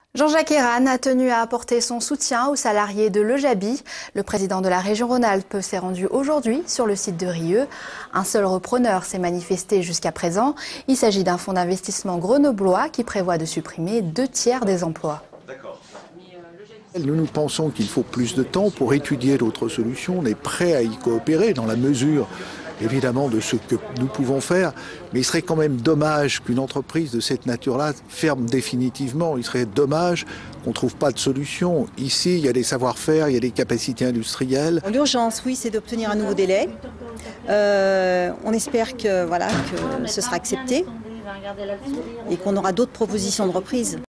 Jean-Jacques Ayrault a tenu à apporter son soutien aux salariés de Lejaby. Le président de la région Rhône-Alpes s'est rendu aujourd'hui sur le site de Rieux. Un seul repreneur s'est manifesté jusqu'à présent. Il s'agit d'un fonds d'investissement grenoblois qui prévoit de supprimer 2/3 des emplois. Nous pensons qu'il faut plus de temps pour étudier d'autres solutions. On est prêt à y coopérer dans la mesure, évidemment, de ce que nous pouvons faire. Mais il serait quand même dommage qu'une entreprise de cette nature-là ferme définitivement. Il serait dommage qu'on ne trouve pas de solution. Ici, il y a des savoir-faire, il y a des capacités industrielles. L'urgence, oui, c'est d'obtenir un nouveau délai. On espère que ce sera accepté et qu'on aura d'autres propositions de reprise.